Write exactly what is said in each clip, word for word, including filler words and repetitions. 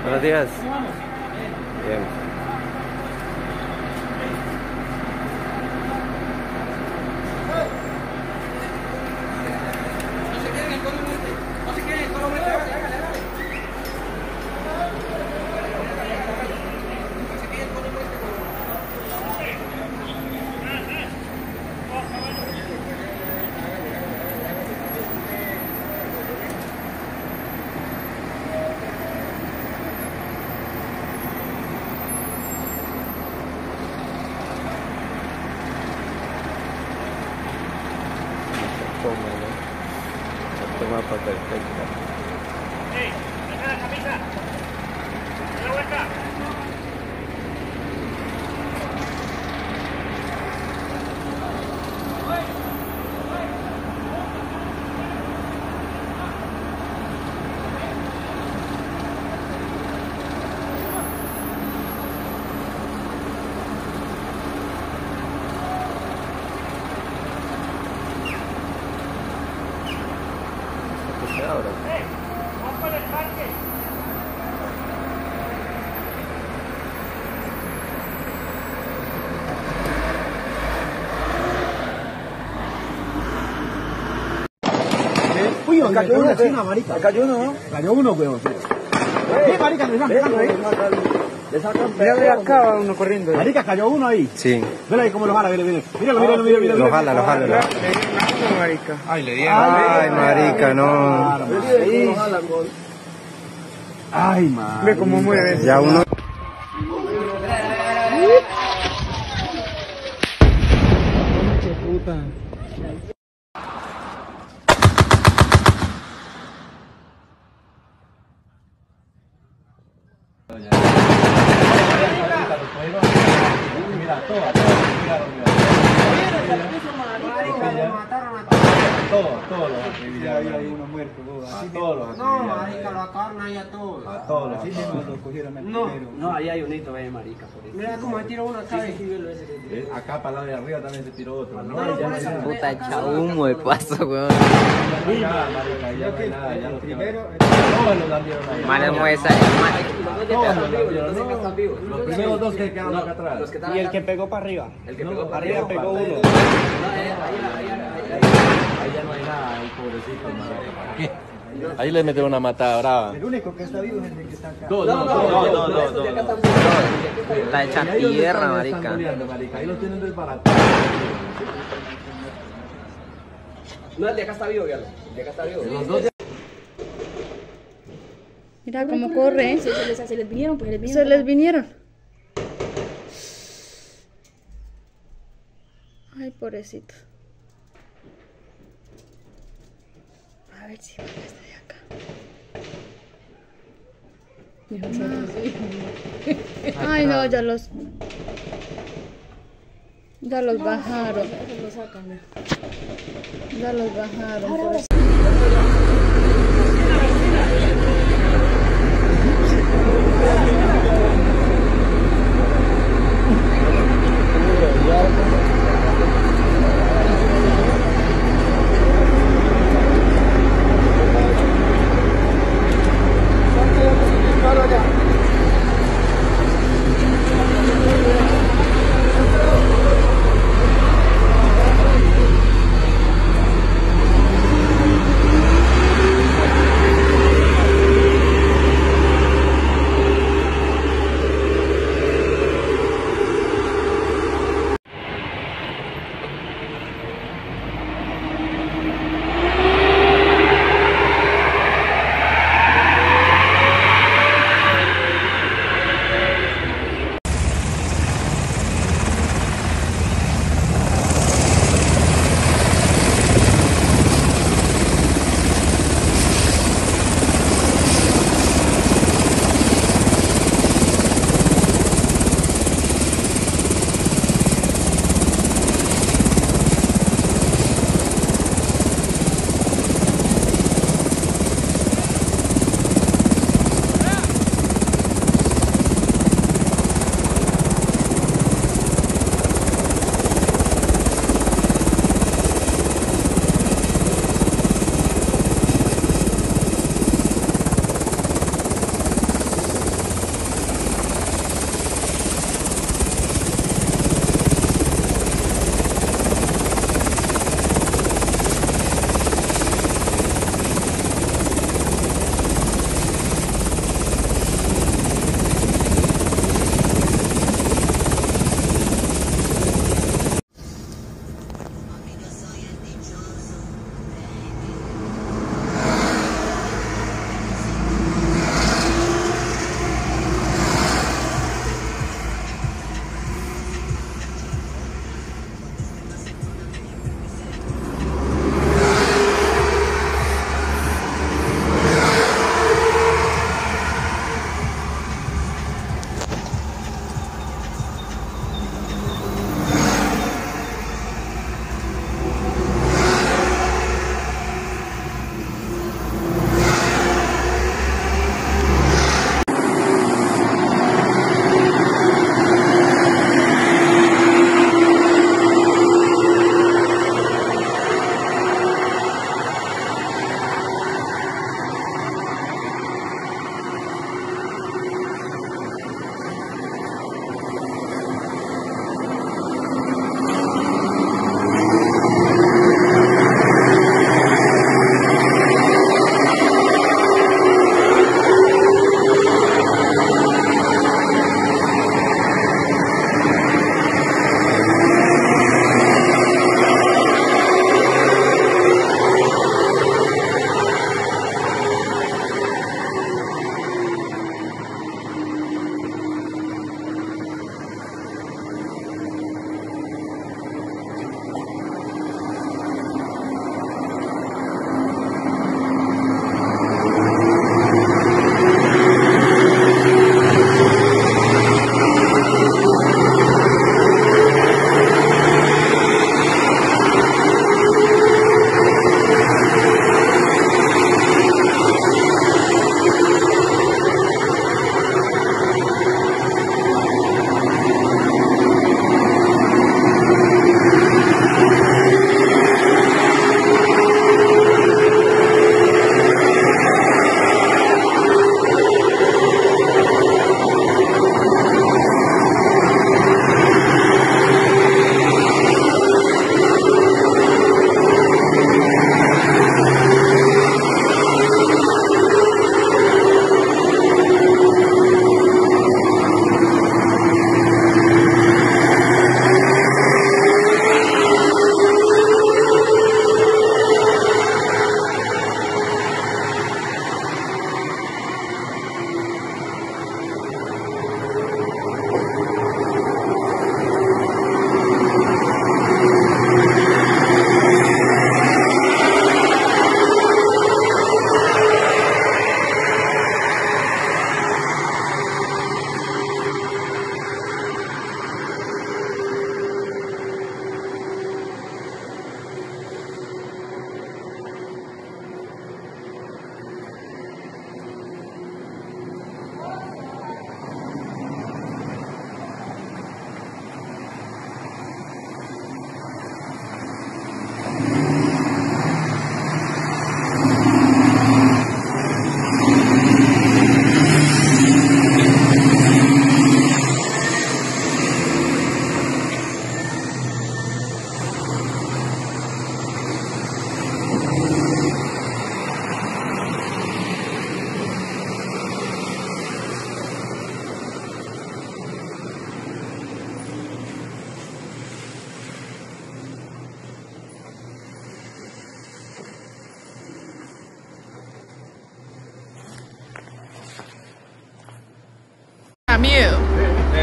Buenos días. Bien. Toma para perfecta. ¡Ey! ¡Deja la camisa! ¡Da la vuelta! Ahora. ¡Eh! ¡Vamos para el parque! Uy, me cayó una china, marica. Me cayó uno, ¿no? Cayó uno, weón. ¿Qué, marica? Me están pegando ahí. Mírale acá uno corriendo. Marica, cayó uno ahí. Sí. Mira ahí cómo lo jala, mire, mire. Míralo, míralo, míralo, míralo. Lo jala, lo jala. Lo jala. Ay, le dieron. Ay, marica, no. Ay, marica. Ve cómo mueve. Ya uno. Qué puta. Mira, todo, todo, todo, todos los acribillaron. Hay uno muerto, a todos los acribillaron. No, marica, lo acabaron ahí a todos. A todos los acribillaron. Lo cogieron al No, primero. no, ahí hay unito, ve, marica. Por eso. Mira cómo me tiró uno acá. Eh, Acá para el lado de arriba también se tiró otro. No, no, ya por eso. no hay Puta, echa humo de paso, weón. nada, marica, ya no hay nada, ya los primeros. Todos los dandieron ahí. Mal muestra, mal. Todos los dandieron, no. Los primeros dos que quedaron acá atrás. Y el que pegó para arriba. El que pegó para arriba pegó uno. Ahí ya no hay nada, el pobrecito, marica. Ahí le metieron una matada brava. El único que está vivo es el que está acá. No, no, no, no, no, no. Está hecha tierra, marica. Ahí los tienen desbaratados. No, el de acá está vivo, ya. El de acá está vivo. Los dos. Mira cómo corre. Se, se les, se les vinieron, pues se les vinieron. Se les vinieron. Ay, pobrecito. A ver si va a estar acá. Ay, no, ya los... Ya los bajaron. Lo sacan, ya. Ya los bajaron. Ahora, ahora.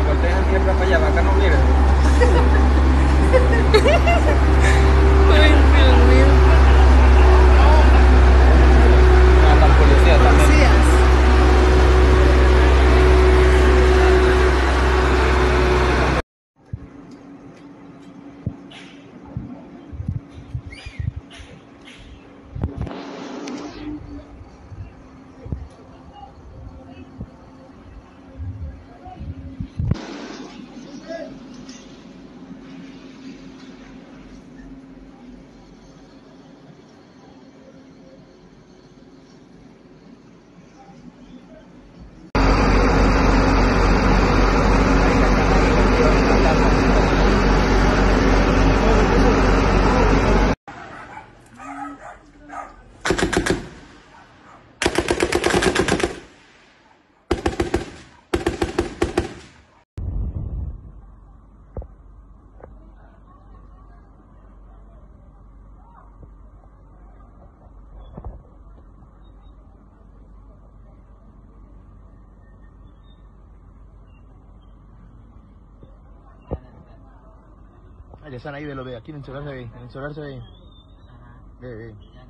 voltean siempre para allá, para acá no miren. Ay, Dios mío. Ah, la policía también. Policías. Ya están ahí de lo de aquí, en el celular se ve, en el celular se ve. Ve, ve.